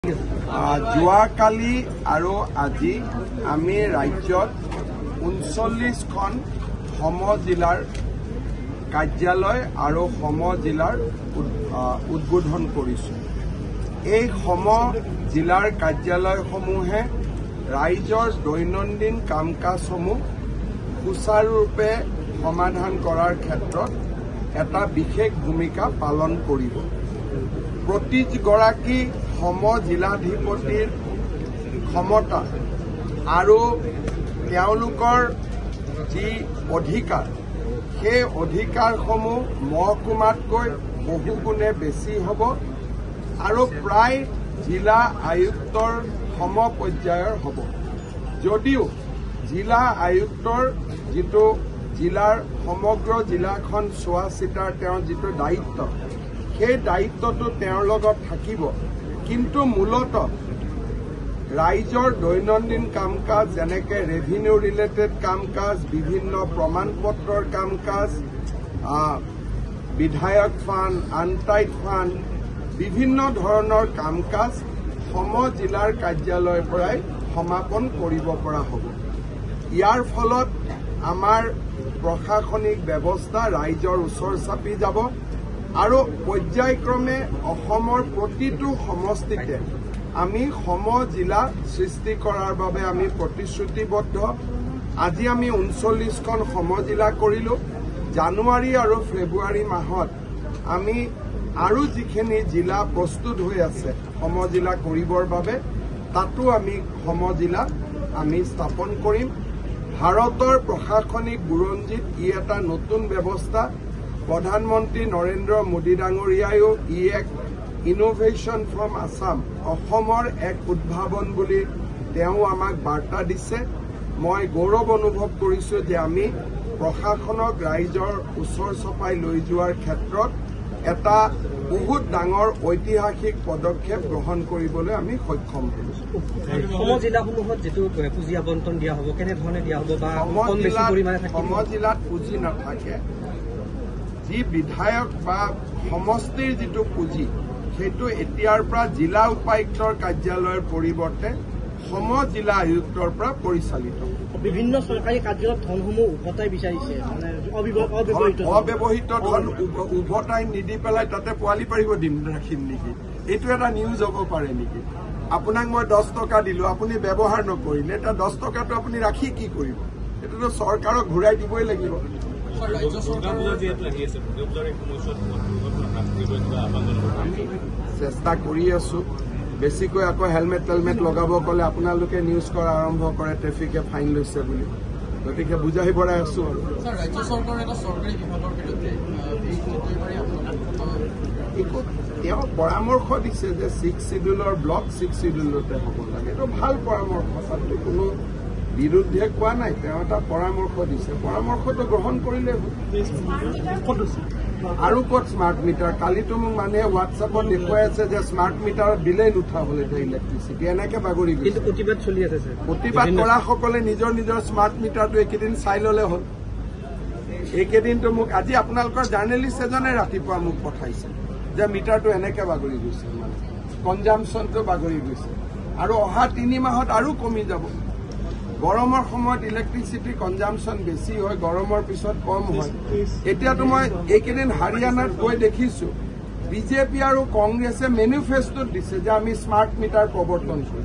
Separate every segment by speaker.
Speaker 1: যোৱাকালি আৰু আজি আমি ৰাজ্যত ৩৯খন সম জিলাৰ কাৰ্যালয় আৰু সম জিলাৰ উদ্বোধন কৰিছো। এই সম জিলাৰ কাৰ্যালয়সমূহে ৰাইজৰ দৈনন্দিন কাম কাজসমূহ সুচাৰুৰূপে সমাধান কৰাৰ ক্ষেত্ৰত এটা বিশেষ ভূমিকা পালন কৰিব। প্ৰতিগৰাকী সম জিলাধিপতিৰ ক্ষমতা আৰু তেওঁলোকৰ যি অধিকাৰ, সেই অধিকাৰসমূহ মহকুমাতকৈ বহুগুণে বেছি হ'ব আৰু প্ৰায় জিলা আয়ুক্তৰ সম পৰ্যায়ৰ হ'ব। যদিও জিলা আয়ুক্তৰ যিটো জিলাৰ সমগ্ৰ জিলাখন চোৱা চিতাৰ তেওঁৰ যিটো দায়িত্ব, সেই দায়িত্বটো তেওঁৰ লগত থাকিব, কিন্তু মূলতঃ ৰাইজৰ দৈনন্দিন কাম কাজ যেনেকে ৰেভিনিউ ৰিলেটেড কাম কাজ, বিভিন্ন প্ৰমাণ পত্ৰৰ কাম কাজ, বিধায়ক ফাণ্ড, আনটাইড ফাণ্ড, বিভিন্ন ধৰণৰ কাম কাজ সম জিলাৰ কাৰ্যালয়ৰ পৰাই সমাপন কৰিব পৰা হ'ব। ইয়াৰ ফলত আমাৰ প্ৰশাসনিক ব্যৱস্থা ৰাইজৰ ওচৰ চাপি যাব আৰু পৰ্যায়ক্ৰমে অসমৰ প্ৰতিটো সমষ্টিতে আমি সম জিলা সৃষ্টি কৰাৰ বাবে আমি প্ৰতিশ্ৰুতিবদ্ধ। আজি আমি ৩৯খন সম জিলা কৰিলো। জানুৱাৰী আৰু ফেব্ৰুৱাৰী মাহত আমি আৰু যিখিনি জিলা প্ৰস্তুত হৈ আছে সম জিলা কৰিবৰ বাবে, তাতো আমি সম জিলা আমি স্থাপন কৰিম। ভাৰতৰ প্ৰশাসনিক বুৰঞ্জীত ই এটা নতুন ব্যৱস্থা। প্ৰধানমন্ত্ৰী নৰেন্দ্ৰ মোদী ডাঙৰীয়ায়ো ই এক ইনোভেশ্যন ফ্ৰম আছাম, অসমৰ এক উদ্ভাৱন বুলি তেওঁ আমাক বাৰ্তা দিছে। মই গৌৰৱ অনুভৱ কৰিছো যে আমি প্ৰশাসনক ৰাইজৰ ওচৰ চপাই লৈ যোৱাৰ ক্ষেত্ৰত এটা বহুত ডাঙৰ ঐতিহাসিক পদক্ষেপ গ্ৰহণ কৰিবলৈ আমি সক্ষম হৈছো।
Speaker 2: সম জিলাসমূহত যিটো পুঁজি আবণ্টন দিয়া হ'ব, কেনেধৰণে দিয়া হ'ব বা
Speaker 1: সম জিলাত পুঁজি নাথাকে। যি বিধায়ক বা সমষ্টিৰ যিটো পুঁজি, সেইটো এতিয়াৰ পৰা জিলা উপায়ুক্তৰ কাৰ্যালয়ৰ পৰিৱৰ্তে সম জিলা আয়ুক্তৰ পৰা পৰিচালিত।
Speaker 2: বিভিন্ন চৰকাৰী কাৰ্যালয়ত ধনসমূহ উভতাই বিচাৰিছে, মানে
Speaker 1: অব্যৱহৃত ধন উভতাই নিদি পেলাই তাতে পোৱালি পাৰিব দিম ৰাখিম নেকি? এইটো এটা নিউজ হ'ব পাৰে নেকি? আপোনাক মই 10 টকা দিলো, আপুনি ব্যৱহাৰ নকৰিলে, এতিয়া 10 টকাটো আপুনি ৰাখি কি কৰিব? এইটোতো চৰকাৰক ঘূৰাই দিবই লাগিব। আমি চেষ্টা কৰি আছো। বেছিকৈ আকৌ হেলমেট টেলমেট লগাব ক'লে আপোনালোকে নিউজ কৰা আৰম্ভ কৰে, ট্ৰেফিকে ফাইন লৈছে বুলি। গতিকে বুজাই পৰাই আছো আৰু তেওঁ পৰামৰ্শ দিছে যে 6 শিডিউলৰ ব্লক 6 শিডিউলতে হ'ব লাগে। এইটো ভাল পৰামৰ্শ, তাতো কোনো বিৰুদ্ধে কোৱা নাই। তেওঁ এটা পৰামৰ্শ দিছে, পৰামৰ্শটো গ্ৰহণ কৰিলে আৰু ক'ত স্মাৰ্ট মিটাৰ? কালিতো মোক মানুহে হোৱাটছএপত দেখুৱাই আছে যে স্মাৰ্ট মিটাৰত বিলেই নুঠা হ'ল এতিয়া ইলেক্ট্ৰিচিটি। এনেকে বাগৰি গৈছে।
Speaker 2: প্ৰতিবাদ চলি আছে।
Speaker 1: প্ৰতিবাদ কৰাসকলে নিজৰ নিজৰ স্মাৰ্ট মিটাৰটো এইকেইদিন চাই ল'লে হ'ল। এইকেইদিনটো মোক আজি আপোনালোকৰ জাৰ্নেলিষ্ট এজনে ৰাতিপুৱা মোক পঠাইছে যে মিটাৰটো এনেকে বাগৰি গৈছে, মানে কনজামশ্যনটো বাগৰি গৈছে আৰু অহা 3 মাহত আৰু কমি যাব। গৰমৰ সময়ত ইলেক্ট্ৰিচিটি কনজামশ্যন বেছি হয়, গৰমৰ পিছত কম হয়। এতিয়াতো মই এইকেইদিন হাৰিয়ানাত গৈ দেখিছো বিজেপি আৰু কংগ্ৰেছে মেনিফেষ্টোত দিছে যে আমি স্মাৰ্ট মিটাৰ প্ৰৱৰ্তন কৰিম।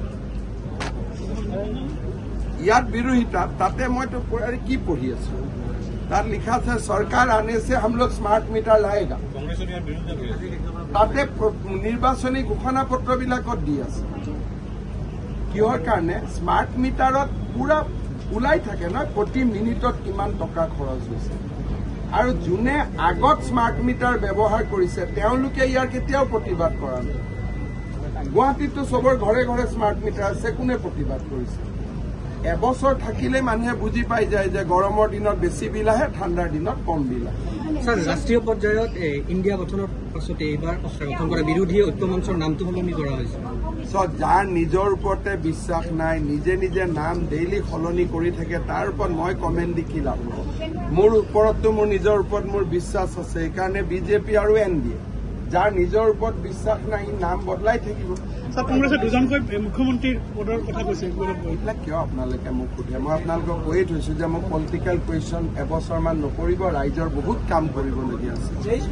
Speaker 1: ইয়াত বিৰোধিতা। তাতে মইতো কি পঢ়ি আছো, তাত লিখা আছে চৰকাৰ আনে से हम लोग स्मार्ट मीटर लाएगा। তাতে নিৰ্বাচনী ঘোষণা পত্ৰবিলাকত দি আছে। কিহৰ কাৰণে? স্মাৰ্ট মিটাৰত পুৰা ওলাই থাকে নহয় প্ৰতি মিনিটত কিমান টকা খৰচ হৈছে, আৰু যোনে আগত স্মাৰ্ট মিটাৰ ব্যৱহাৰ কৰিছে তেওঁলোকে ইয়াৰ কেতিয়াও প্ৰতিবাদ কৰা নাই। গুৱাহাটীততো চবৰ ঘৰে ঘৰে স্মাৰ্ট মিটাৰ আছে, কোনে প্ৰতিবাদ কৰিছে? এবছৰ থাকিলে মানুহে বুজি পাই যায় যে গৰমৰ দিনত বেছি বিল আহে, ঠাণ্ডাৰ দিনত কম বিল আহে।
Speaker 2: ৰাষ্ট্ৰীয় পৰ্যায়ত ইণ্ডিয়া গঠনৰ পাছতে এইবাৰ গঠন কৰা বিৰোধী ঐক্য মঞ্চৰ নামটো সলনি কৰা হৈছে।
Speaker 1: যাৰ নিজৰ ওপৰতে বিশ্বাস নাই, নিজে নিজে নাম ডেইলি সলনি কৰি থাকে, তাৰ ওপৰত মই কমেণ্ট দি কি লাভ নহ'ব? মোৰ ওপৰততো মোৰ নিজৰ ওপৰত মোৰ বিশ্বাস আছে। সেইকাৰণে বিজেপি আৰু NDA যাৰ নিজৰ ওপৰত বিশ্বাস নাই নাম বদলাই থাকিব।
Speaker 3: কংগ্ৰেছে দুজনকৈ মুখ্যমন্ত্ৰীৰ পদৰ কথা কৈছে,
Speaker 1: এইবিলাক কিয় আপোনালোকে মোক সোধে? মই আপোনালোকক কৈয়ে থৈছো যে মোক পলিটিকেল কুৱেশ্যন এবছৰমান নকৰিব, ৰাইজৰ বহুত কাম কৰিবলগীয়া আছে।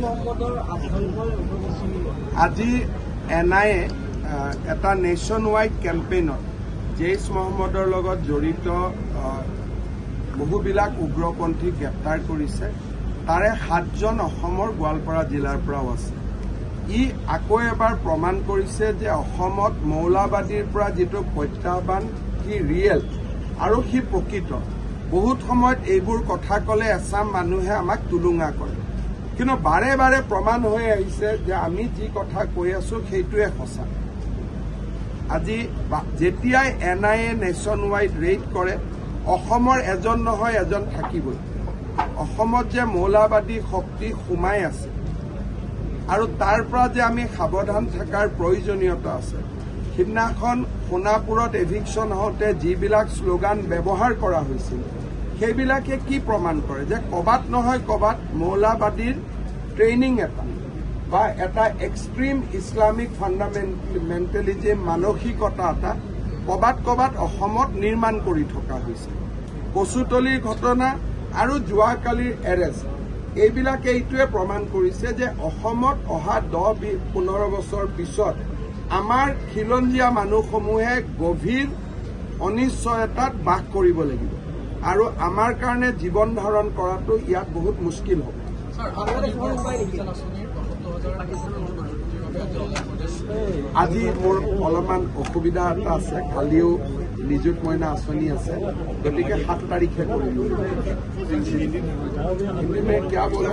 Speaker 1: আজি NIA এটা নেশ্যন ৱাইড কেম্পেইনত জেইছ মহম্মদৰ লগত জড়িত বহুবিলাক উগ্ৰপন্থী গ্ৰেপ্তাৰ কৰিছে। তাৰে 7জন অসমৰ গোৱালপাৰা জিলাৰ পৰাও আছে। ই আকৌ এবাৰ প্ৰমাণ কৰিছে যে অসমত মৌলবাদীৰ পৰা যিটো প্ৰত্যাহ্বান সি ৰিয়েল আৰু সি প্ৰকৃত। বহুত সময়ত এইবোৰ কথা ক'লে এচাম মানুহে আমাক তুলুঙা কৰে, কিন্তু বাৰে বাৰে প্ৰমাণ হৈ আহিছে যে আমি যি কথা কৈ আছো সেইটোৱে সঁচা। আজি যেতিয়াই NIA নেশ্যন ৱাইড ৰেইড কৰে, অসমৰ এজন নহয় এজন থাকিবই। অসমত যে মৌলবাদী শক্তি সোমাই আছে আৰু তাৰ পৰা যে আমি সাৱধান থকাৰ প্ৰয়োজনীয়তা আছে। সিদিনাখন সোণাপুৰত এভিকশ্যন হওঁতে যিবিলাক শ্লোগান ব্যৱহাৰ কৰা হৈছিল, সেইবিলাকে কি প্ৰমাণ কৰে যে ক'বাত নহয় ক'বাত মৌলবাদীৰ ট্ৰেইনিং এটা বা এটা এক্সট্ৰিম ইছলামিক ফাণ্ডামেণ্টেলিজিম মানসিকতা এটা ক'বাত ক'বাত অসমত নিৰ্মাণ কৰি থকা হৈছে। কচুতলিৰ ঘটনা আৰু যোৱাকালিৰ এৰেষ্ট, এইবিলাকে এইটোৱে প্ৰমাণ কৰিছে যে অসমত অহা 10-15 বছৰ পিছত আমাৰ খিলঞ্জীয়া মানুহসমূহে গভীৰ অনিশ্চয়তাত বাস কৰিব লাগিব আৰু আমাৰ কাৰণে জীৱন ধাৰণ কৰাটো ইয়াত বহুত মুস্কিল হ'ব। আজি মোৰ অলপমান অসুবিধা এটা আছে, কালিও নিযুত মইনা আঁচনি আছে, গতিকে 7 তাৰিখে কৰিম। क्या बोला?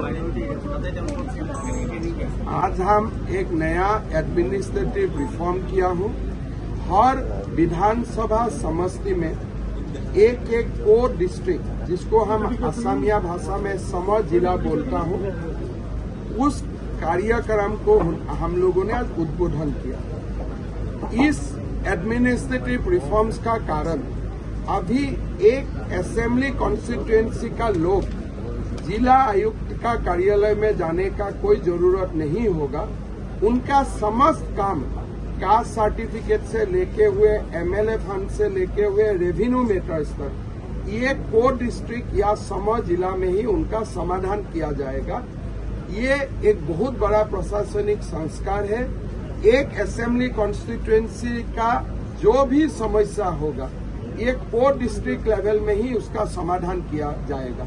Speaker 1: आज हम एक नया एडमिनिस्ट्रेटिव रिफॉर्म किया हूं। हर विधानसभा समष्टि में एक को डिस्ट्रिक्ट, जिसको हम असमिया भाषा में सम जिला बोलता हूं, उस कार्यक्रम को हम लोगों ने आज उद्बोधन किया। इस एडमिनिस्ट्रेटिव रिफॉर्म्स का कारण अभी एक असेंबली कॉन्स्टिट्यूएंसी का लोग जिला आयुक्त का कार्यालय में जाने का कोई जरूरत नहीं होगा। उनका समस्त काम कास्ट सर्टिफिकेट से लेके हुए MLA फंड से लेके हुए रेवेन्यू मैटर्स तक ये को डिस्ट्रिक्ट या सम जिला में ही उनका समाधान किया जाएगा। ये एक बहुत बड़ा प्रशासनिक संस्कार है। एक असेंबली कॉन्स्टिट्यूएंसी का जो भी समस्या होगा एक को डिस्ट्रिक्ट लेवल में ही उसका समाधान किया जाएगा।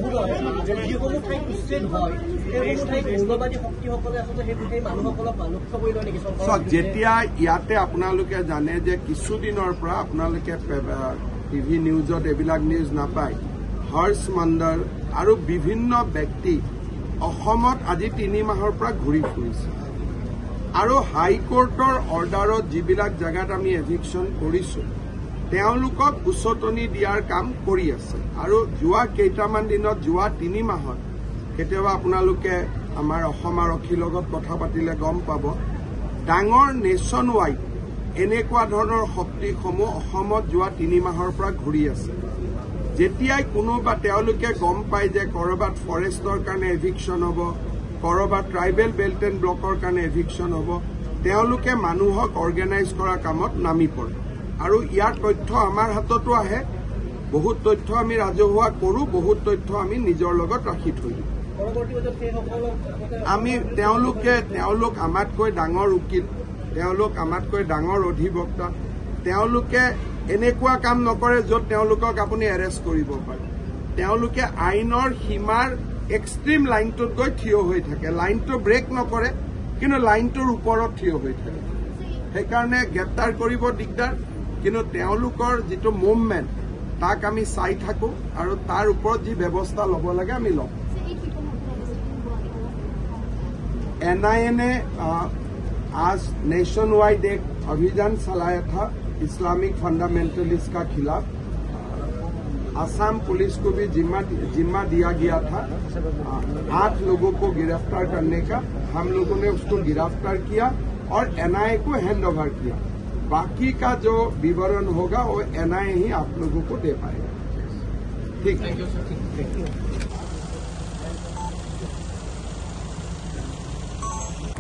Speaker 1: যেতিয়া ইয়াতে আপোনালোকে জানে যে কিছুদিনৰ পৰা আপোনালোকে টিভি নিউজত এইবিলাক নিউজ নাপায়, হৰ্ষ মণ্ডল আৰু বিভিন্ন ব্যক্তি অসমত আজি 3 মাহৰ পৰা ঘূৰি ফুৰিছে আৰু হাইকোৰ্টৰ অৰ্ডাৰত যিবিলাক জেগাত আমি এভিকশ্যন কৰিছো তেওঁলোকক উচতনি দিয়াৰ কাম কৰি আছে। আৰু যোৱা কেইটামান দিনত, যোৱা 3 মাহত কেতিয়াবা আপোনালোকে আমাৰ অসম আৰক্ষীৰ লগত কথা পাতিলে গম পাব, ডাঙৰ নেশ্যন ৱাইড এনেকুৱা ধৰণৰ শক্তিসমূহ অসমত যোৱা 3 মাহৰ পৰা ঘূৰি আছে। যেতিয়াই কোনোবা তেওঁলোকে গম পায় যে কৰবাত ফৰেষ্টৰ কাৰণে এভিকশ্যন হ'ব, কৰবাত ট্ৰাইবেল বেল্ট এণ্ড ব্লকৰ কাৰণে এভিকশ্যন হ'ব, তেওঁলোকে মানুহক অৰ্গেনাইজ কৰা কামত নামি পৰে। আৰু ইয়াৰ তথ্য আমাৰ হাততো আহে, বহুত তথ্য আমি ৰাজহুৱা কৰোঁ, বহুত তথ্য আমি নিজৰ লগত ৰাখি থৈ দিওঁ। তেওঁলোক আমাতকৈ ডাঙৰ উকিল, তেওঁলোক আমাতকৈ ডাঙৰ অধিবক্তা, তেওঁলোকে এনেকুৱা কাম নকৰে য'ত তেওঁলোকক আপুনি এৰেষ্ট কৰিব পাৰে। তেওঁলোকে আইনৰ সীমাৰ এক্সট্ৰিম লাইনটোত গৈ থিয় হৈ থাকে, লাইনটো ব্ৰেক নকৰে কিন্তু লাইনটোৰ ওপৰত থিয় হৈ থাকে। সেইকাৰণে গ্ৰেপ্তাৰ কৰিব দিগদাৰ, কিন্তু তেওঁলোকৰ যিটো মুভমেণ্ট তাক আমি চাই থাকো আৰু তাৰ ওপৰত যি ব্যৱস্থা ল'ব লাগে আমি লওঁ। NIA ने आज नेशन वाइड एक अभियान चलाया था इस्लामिक फंडामेंटलिस्ट का खिलाफ। असम पुलिस को भी जिम्मा दिया गया था 8 लोगों को गिरफ्तार करने का। हम लोगों ने उसको गिरफ्तार किया और NIA को हैंड ओवर किया। बाकी का जो विवरण होगा वो NIA ही आप लोगों को दे पाएगा। ठीक है।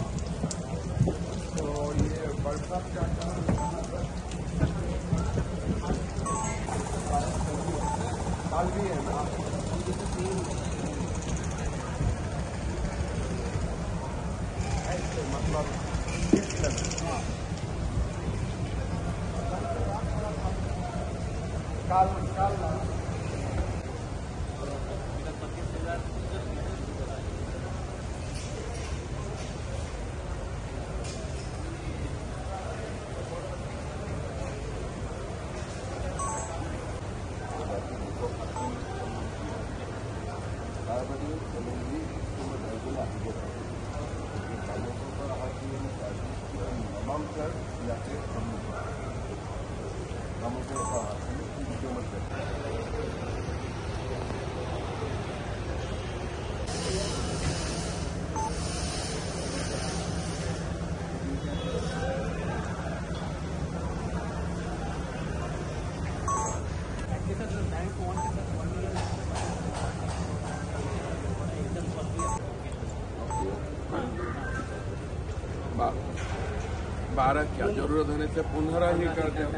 Speaker 1: बारह क्या जरूरत होने से 15 ही कर दे।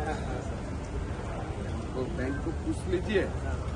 Speaker 1: तो बैंक को पूछ लीजिए।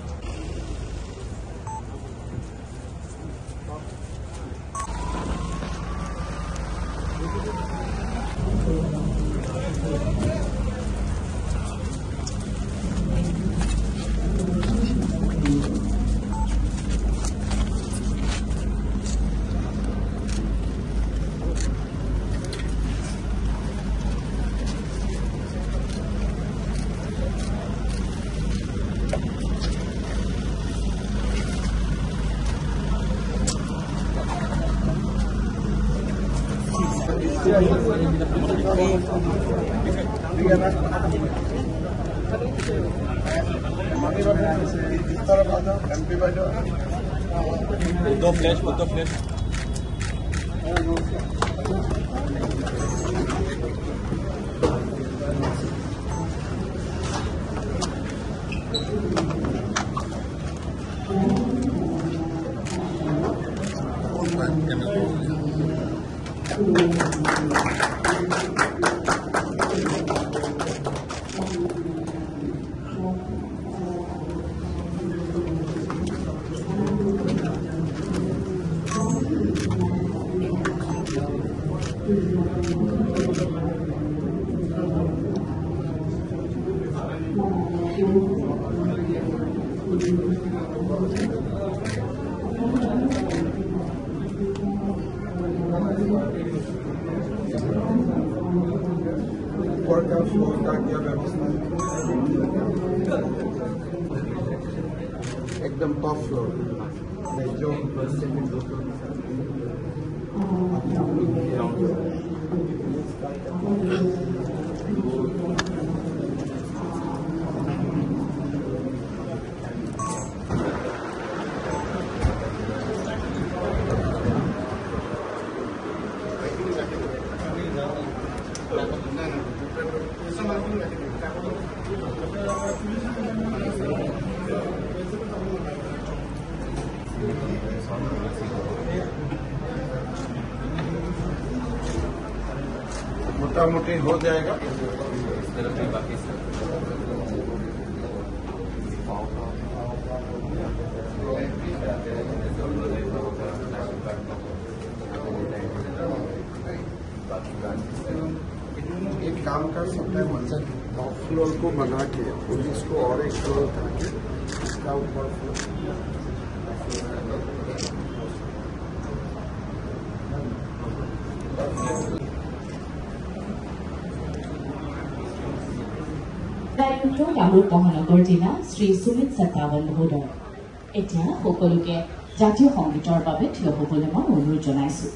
Speaker 2: दो फ्लैश एकदम टॉप फ्लोर जो मोटा मोटी हो जाएगा। एक काम कर सकते हैं, मतलब टॉप फ्लोर को बना के पुलिस को और एक फ्लोर करके इसका ऊपर
Speaker 4: কামৰূপ মহানগৰ জিলা শ্ৰী সুমিত সত্তাৱন মহোদয় এতিয়া সকলোকে জাতীয় সংগীতৰ বাবে থিয় হ'বলৈ মই অনুৰোধ জনাইছো।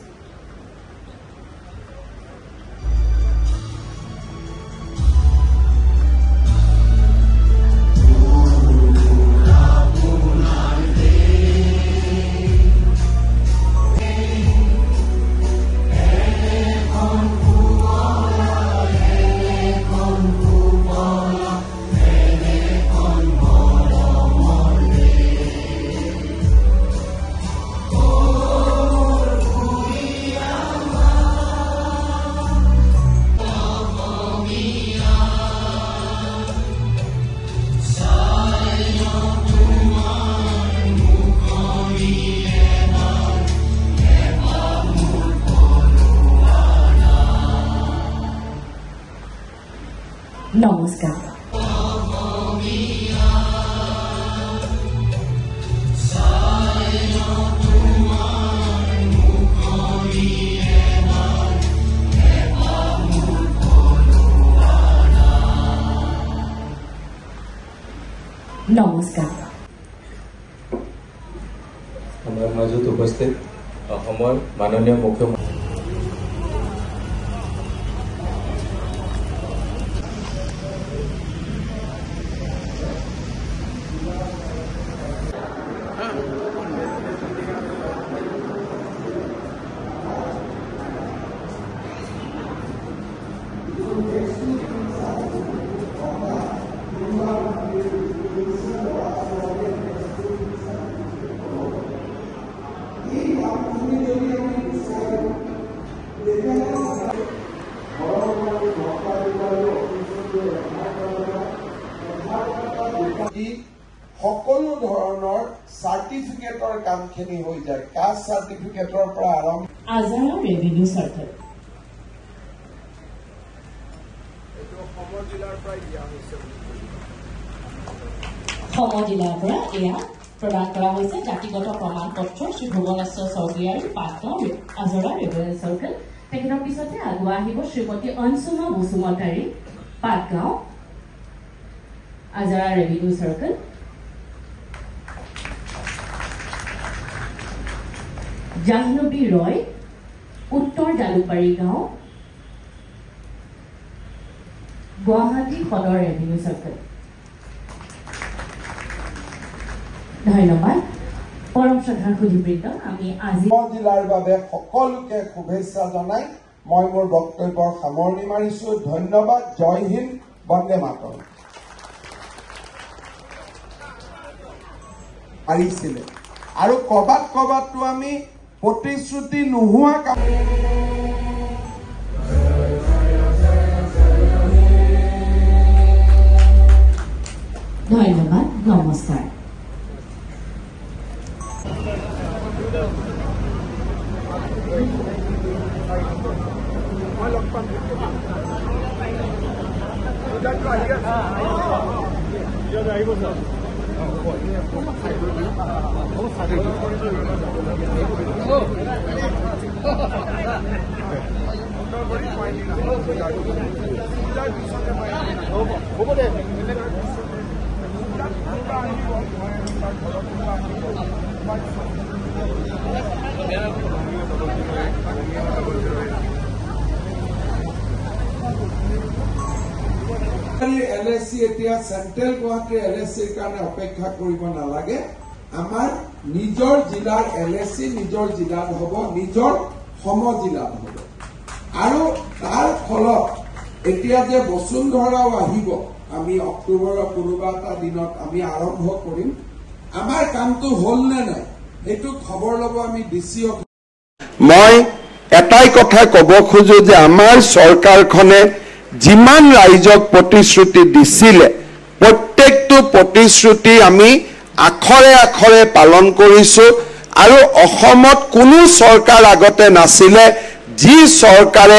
Speaker 4: নমস্কাৰ। নমস্কাৰ।
Speaker 5: আমাৰ মাজত উপস্থিত অসমৰ মাননীয় মুখ্যমন্ত্ৰী
Speaker 1: সকলো ধৰণৰ চাৰ্টিফিকেটৰ কামখিনি হৈ যায়। কাষ্ট চাৰ্টিফিকেটৰ পৰা আৰম্ভ
Speaker 4: আজাৰা ৰেভিনিউ চাৰ্কেল সম জিলাৰ পৰা এয়া প্ৰদান কৰা হৈছে জাতিগত প্ৰমাণ পত্ৰ শ্ৰী ভুৱনেশ্বৰ চৌধুৰীৰ পাটগাঁও আজৰা ৰেভিনিউ চাৰ্কেল। তেখেতৰ পিছতে আগুৱা আহিব শ্ৰীমতী অঞ্চনা বসুমতাৰী পাটগাঁও আজৰা ৰেভিনিউ চাৰ্কেল। জাহ্নবী ৰয় উত্তৰ জালুকবাৰী গাঁও গুৱাহাটী সদৰ ৰেভিনিউ চাৰ্কেল। ধন্যবাদ। পৰম শ্ৰদ্ধাৰ সুধীবৃন্দ, আমি আজি
Speaker 1: জিলাৰ বাবে সকলোকে শুভেচ্ছা জনাই মই মোৰ বক্তব্যৰ সামৰণি মাৰিছো। ধন্যবাদ। জয় হিন্দ, বন্দে মাতৰম। পাৰিছিলে আৰু কবাতটো আমি প্ৰতিশ্ৰুতি নোহোৱা কাম
Speaker 4: ধন্যবাদ। নমস্কাৰ।
Speaker 1: LSC এতিয়া চেন্ট্ৰেল গুৱাহাটীৰ LSCৰ কাৰণে অপেক্ষা কৰিব নালাগে। আমাৰ নিজৰ জিলাৰ LSC নিজৰ জিলাত হ'ব, নিজৰ সম জিলাত হ'ব। আৰু তাৰ ফলত এতিয়া যে বসুন্ধৰাও আহিব, আমি অক্টোবৰৰ কোনোবা এটা দিনত আমি আৰম্ভ কৰিম। আমাৰ কামটো হ'ল নে নাই এইটো খবৰ ল'ব আমি DC। মই এটাই কথা ক'ব খোজো যে আমাৰ চৰকাৰখনে যিমান ৰাইজক প্ৰতিশ্ৰুতি দিছিলে প্ৰত্যেকটো প্ৰতিশ্ৰুতি আমি আখৰে আখৰে পালন কৰিছো। আৰু অসমত কোনো চৰকাৰ আগতে নাছিলে যি চৰকাৰে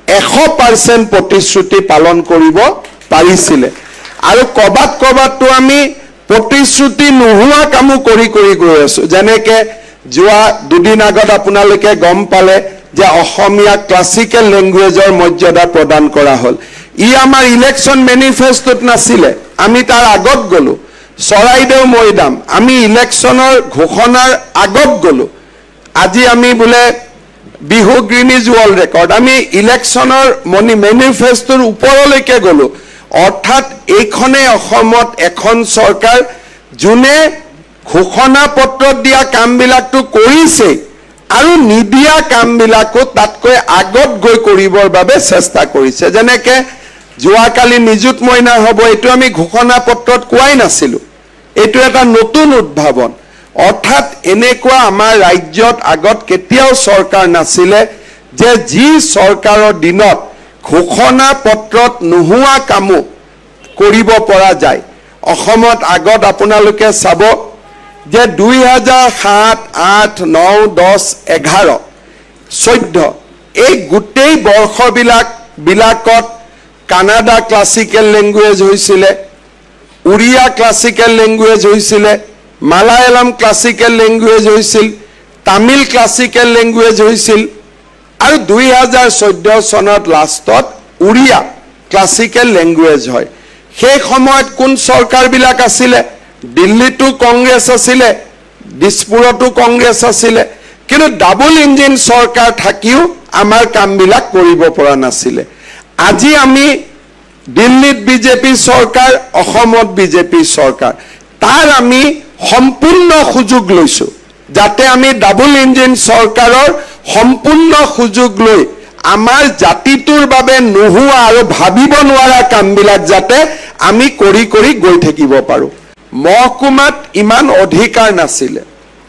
Speaker 1: 100% প্ৰতিশ্ৰুতি পালন কৰিব পাৰিছিলে। আৰু কবাতটো আমি প্ৰতিশ্ৰুতি নোহোৱা কামো কৰি গৈ আছো। যেনেকে যোৱা দুদিন আগত আপোনালোকে গম পালে যে অসমীয়া ক্লাছিকেল লেংগুৱেজৰ মৰ্যাদা প্ৰদান কৰা হ'ল। ই আমাৰ ইলেকশ্যন মেনিফেষ্টোত নাছিলে, আমি তাৰ আগত গলো। চৰাইদেউ মৈদাম আমি ইলেকশ্যনৰ ঘোষণাৰ আগত গলো। আজি আমি বোলে বিহু গ্ৰীনিজ ৱৰ্ল্ড ৰেকৰ্ড, আমি ইলেকশ্যনৰ মেনিফেষ্টোৰ ওপৰলৈকে গলো। অৰ্থাৎ এইখনে অসমত এখন চৰকাৰ যোনে ঘোষণা পত্ৰত দিয়া কামবিলাকটো কৰিছে আৰু নিদিয়া কামবিলাকো তাতকৈ আগত গৈ কৰিবৰ বাবে চেষ্টা কৰিছে। যেনেকে যোৱাকালি নিযুত মইনা হ'ব, এইটো আমি ঘোষণা পত্ৰত কোৱাই নাছিলো, এইটো এটা নতুন উদ্ভাৱন। অৰ্থাৎ এনেকুৱা আমাৰ ৰাজ্যত আগত কেতিয়াও চৰকাৰ নাছিলে যে যি চৰকাৰৰ দিনত ঘোষণা পত্ৰত নোহোৱা কামো কৰিব পৰা যায়। অসমত আগত আপোনালোকে চাব যে 2007, 8, 9, 10, 11, 14 এই গোটেই বৰ্ষবিলাকত কানাডা ক্লাছিকেল লেংগুৱেজ হৈছিলে, উৰিয়া ক্লাছিকেল লেংগুৱেজ হৈছিলে, মালায়ালাম ক্লাছিকেল লেংগুৱেজ হৈছিল, তামিল ক্লাছিকেল লেংগুৱেজ হৈছিল আৰু 2014 চনত লাষ্টত উৰিয়া ক্লাছিকেল লেংগুৱেজ হয় সেই সময়ত কোন চৰকাৰবিলাক আছিলে দিল্লীতো কংগ্ৰেছ আছিলে দিছপুৰতো কংগ্ৰেছ আছিলে কিন্তু ডাবল ইঞ্জিন চৰকাৰ থাকিও আমাৰ কামবিলাক কৰিব পৰা নাছিলে আজি আমি দিল্লীত বিজেপি চৰকাৰ অসমত বিজেপি চৰকাৰ তাৰ আমি সম্পূৰ্ণ সুযোগ লৈছো যাতে আমি ডাবল ইঞ্জিন চৰকাৰৰ সম্পূৰ্ণ সুযোগ লৈ আমাৰ জাতিটোৰ বাবে নোহোৱা আৰু ভাবিব নোৱাৰা কামবিলাক যাতে আমি কৰি কৰি গৈ থাকিব পাৰো মহকুমাত ইমান অধিকাৰ নাছিলে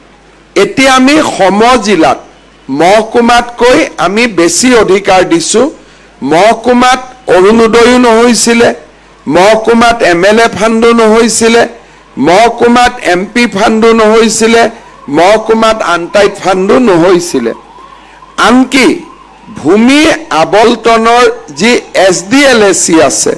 Speaker 1: এতিয়া আমি সমজিলাত মহকুমাতকৈ আমি বেছি অধিকাৰ দিছো মহকুমাত অৰুণোদয়ো নহৈছিলে মহকুমাত এমএলএ ফাণ্ডো নহৈছিলে মহকুমাত এমপি ফাণ্ডো নহৈছিলে মহকুমাত আনটাইট ফাণ্ডো নহৈছিলে আনকি ভূমি আবলটনৰ যি এছডিএলএচি আছে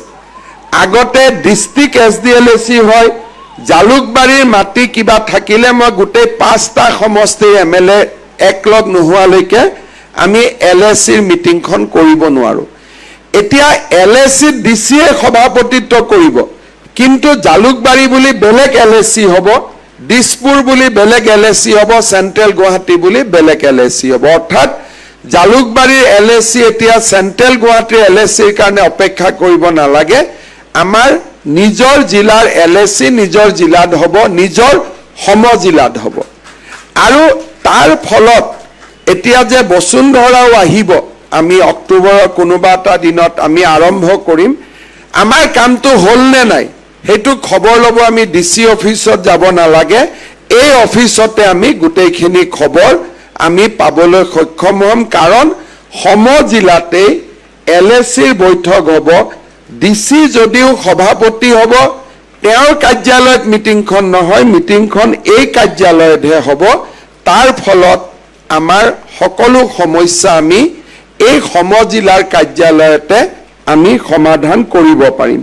Speaker 1: আগতে ডিস্ট্ৰিক্ট এছডিএলএচি হয় জালুকবাৰীৰ মাটি কিবা থাকিলে মই গোটেই 5টা সমষ্টিৰ এমএলএ একলগ নোহোৱালৈকে আমি এলএচিৰ মিটিংখন কৰিব নোৱাৰো এতিয়া এলএচি ডিসিয়ে সভাপতিত্ব কৰিব কিন্তু জালুকবাৰী বুলি বেলেগ এলএচি হ'ব দিছপুৰ বুলি বেলেগ এলএচি হ'ব সেন্ট্ৰেল গুৱাহাটী বুলি বেলেগ এলএচি হ'ব অৰ্থাৎ জালুকবাৰীৰ এলএচি এতিয়া সেন্ট্ৰেল গুৱাহাটীৰ এলএচিৰ কাৰণে অপেক্ষা কৰিব নালাগে আমাৰ নিজৰ জিলাৰ এলএচি নিজৰ জিলাত হ'ব নিজৰ সমজিলাত হ'ব আৰু তাৰ ফলত এতিয়া যে বসুন্ধৰাও আহিব আমি অক্টোবৰৰ কোনোবা এটা দিনত আমি আৰম্ভ কৰিম আমাৰ কামটো হল নে নাই হেতু খবৰ লব আমি ডিসি অফিসত যাব নালাগে এই অফিসতে আমি গুটেইখিনি খবৰ আমি পাবলৈ সক্ষম হম কাৰণ সমজিলাতে এলএচিৰ বৈঠক হ'ব ডিসি যদিও সভাপতি হ'ব তেওঁৰ কাৰ্যালয়ত মিটিংখন নহয় মিটিংখন এই কাৰ্যালয়তহে হ'ব তাৰ ফলত আমাৰ সকলো সমস্যা আমি এই সমজিলাৰ কাৰ্যালয়তে আমি সমাধান কৰিব পাৰিম